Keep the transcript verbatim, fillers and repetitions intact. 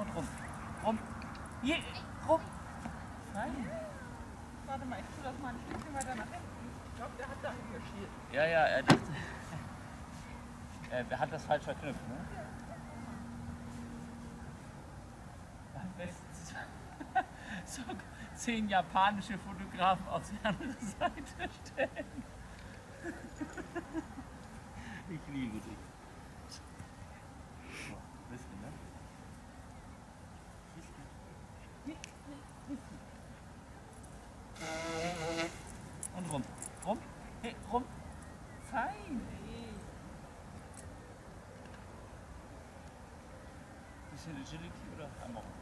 und rum. Rum. Hier, rum. Nein. Warte mal, ich tue das mal ein Stückchen weiter nach hinten. Ich glaube, der hat da hingeschielt. Ja, ja, er dachte. Er hat das falsch verknüpft, ne? Am besten so zehn japanische Fotografen auf die andere Seite stellen. Ich liebe dich. So, bisschen, ne? Und rum. Rum. Hey, rum. Fein. Bisschen Agility oder einmal rum?